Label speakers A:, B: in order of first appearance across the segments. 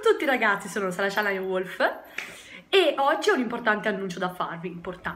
A: tutti ragazzi, sono Sara Channel Wolf e oggi ho un importante annuncio da farvi,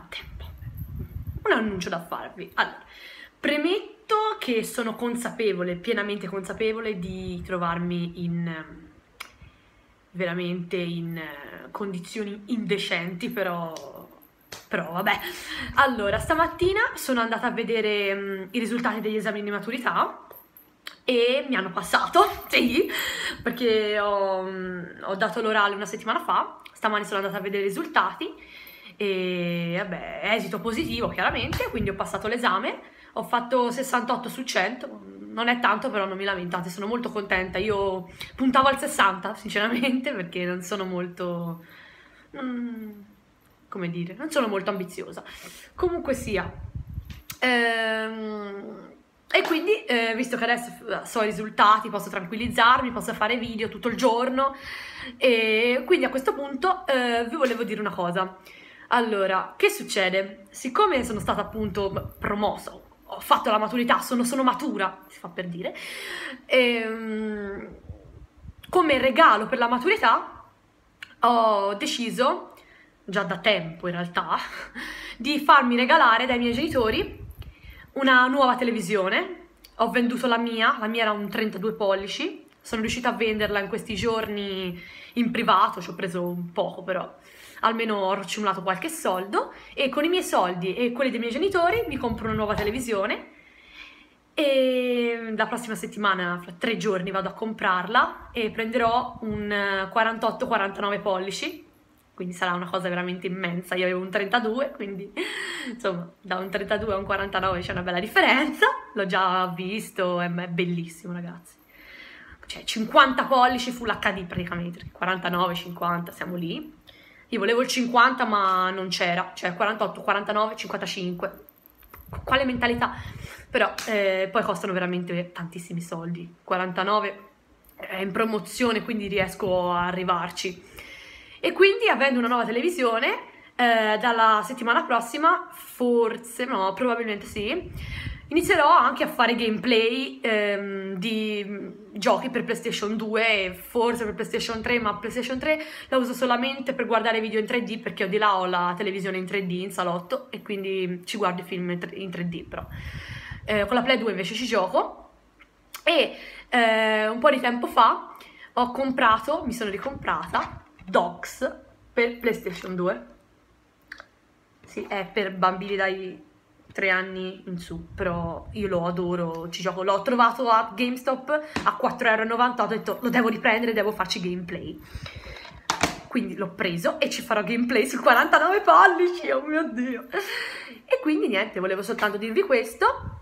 A: un annuncio da farvi. Allora, premetto che sono consapevole, pienamente consapevole di trovarmi veramente in condizioni indecenti, però vabbè. Allora, stamattina sono andata a vedere i risultati degli esami di maturità e mi hanno passato, sì, perché ho dato l'orale una settimana fa, stamani sono andata a vedere i risultati e vabbè, esito positivo chiaramente, quindi ho passato l'esame, ho fatto 68 su 100, non è tanto però non mi lamentate, sono molto contenta, io puntavo al 60 sinceramente perché non sono molto, come dire, non sono molto ambiziosa, comunque sia. E quindi, visto che adesso so i risultati, posso tranquillizzarmi, posso fare video tutto il giorno e quindi a questo punto vi volevo dire una cosa. Allora, che succede? Siccome sono stata appunto promossa, ho fatto la maturità, sono matura, si fa per dire, come regalo per la maturità ho deciso, già da tempo in realtà, di farmi regalare dai miei genitori una nuova televisione. Ho venduto la mia era un 32 pollici, sono riuscita a venderla in questi giorni in privato, ci ho preso un poco però, almeno ho accumulato qualche soldo e con i miei soldi e quelli dei miei genitori mi compro una nuova televisione e la prossima settimana, fra 3 giorni, vado a comprarla e prenderò un 48-49 pollici, quindi sarà una cosa veramente immensa. Io avevo un 32, quindi insomma da un 32 a un 49 c'è una bella differenza, l'ho già visto, è bellissimo ragazzi, cioè 50 pollici Full HD praticamente, 49, 50, siamo lì. Io volevo il 50 ma non c'era, cioè 48, 49, 55, quale mentalità? Però poi costano veramente tantissimi soldi, 49 è in promozione quindi riesco a arrivarci. E quindi avendo una nuova televisione, dalla settimana prossima, forse, no, probabilmente sì, inizierò anche a fare gameplay di giochi per PlayStation 2 e forse per PlayStation 3, ma PlayStation 3 la uso solamente per guardare video in 3D perché di là ho la televisione in 3D in salotto e quindi ci guardo i film in 3D però. Con la Play 2 invece ci gioco e un po' di tempo fa mi sono ricomprata Dogs per PlayStation 2. Sì, è per bambini dai 3 anni in su, però io lo adoro, ci gioco, l'ho trovato a GameStop a 4,98 €, ho detto lo devo riprendere, devo farci gameplay. Quindi l'ho preso e ci farò gameplay su 49 pollici, oh mio Dio! E quindi niente, volevo soltanto dirvi questo.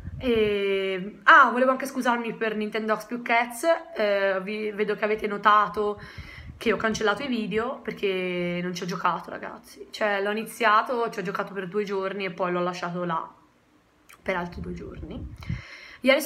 A: Volevo anche scusarmi per Nintendogs più Cats, vedo che avete notato che ho cancellato i video perché non ci ho giocato ragazzi, cioè l'ho iniziato, ci ho giocato per 2 giorni e poi l'ho lasciato là per altri 2 giorni. Ieri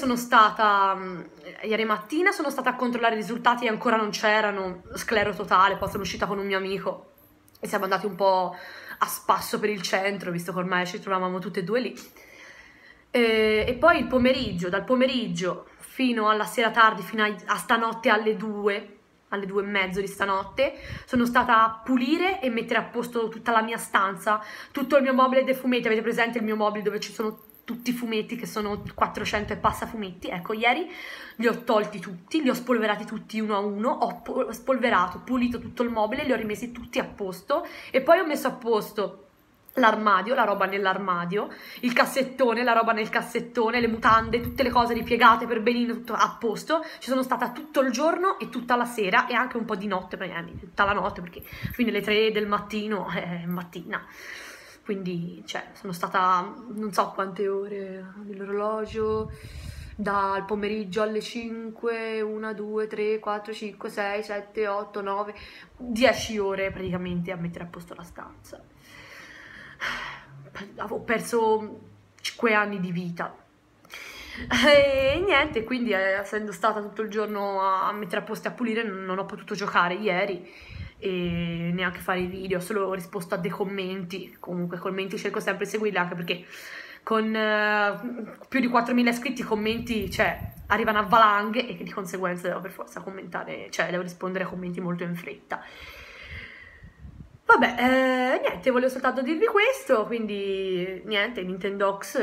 A: mattina sono stata a controllare i risultati e ancora non c'erano, sclero totale, poi sono uscita con un mio amico e siamo andati un po' a spasso per il centro, visto che ormai ci trovavamo tutte e due lì. E poi il pomeriggio, dal pomeriggio fino alla sera tardi, fino a stanotte alle 2 e mezzo di stanotte, sono stata a pulire e mettere a posto tutta la mia stanza, tutto il mio mobile dei fumetti. Avete presente il mio mobile dove ci sono tutti i fumetti, che sono 400 e passa fumetti? Ecco, ieri li ho tolti tutti, li ho spolverati tutti uno a uno, ho spolverato, pulito tutto il mobile, li ho rimessi tutti a posto e poi ho messo a posto l'armadio, la roba nell'armadio, il cassettone, la roba nel cassettone, le mutande, tutte le cose ripiegate per benino, tutto a posto. Ci sono stata tutto il giorno e tutta la sera e anche un po' di notte, tutta la notte perché fino alle 3 del mattino è mattina. Quindi, cioè, sono stata non so quante ore nell'orologio, dal pomeriggio alle 5, 1, 2, 3, 4, 5, 6, 7, 8, 9, 10 ore praticamente a mettere a posto la stanza. Avevo perso 5 anni di vita e niente, quindi essendo stata tutto il giorno a mettere a posto e a pulire non ho potuto giocare ieri e neanche fare i video, ho solo risposto a dei commenti. Comunque commenti cerco sempre di seguirli, anche perché con più di 4.000 iscritti commenti, cioè arrivano a valanghe e che di conseguenza devo per forza commentare, cioè devo rispondere a commenti molto in fretta. Vabbè, niente, volevo soltanto dirvi questo, quindi niente, Nintendox,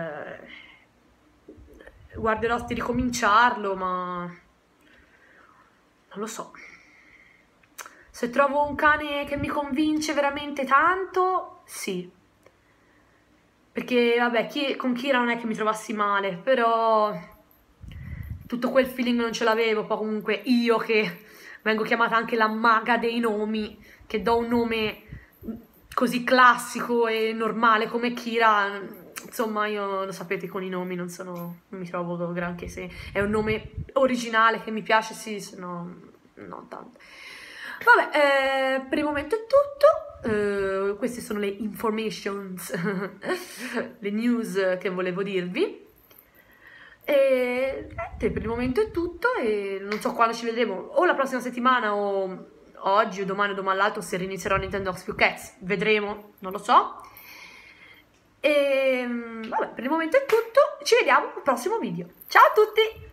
A: guarderò di ricominciarlo, ma non lo so. Se trovo un cane che mi convince veramente tanto, sì. Perché, vabbè, con Kira non è che mi trovassi male, però tutto quel feeling non ce l'avevo. Poi comunque io che vengo chiamata anche la maga dei nomi, che do un nome così classico e normale come Kira, insomma, io lo sapete, con i nomi non mi trovo granché. Se è un nome originale che mi piace, sì, se no, non tanto. Vabbè, per il momento è tutto. Queste sono le informations, le news che volevo dirvi. E niente, per il momento è tutto e non so quando ci vedremo, o la prossima settimana o oggi o domani l'altro, se rinizierò Nintendox più Cats, vedremo, non lo so. E vabbè, per il momento è tutto, ci vediamo al prossimo video. Ciao a tutti!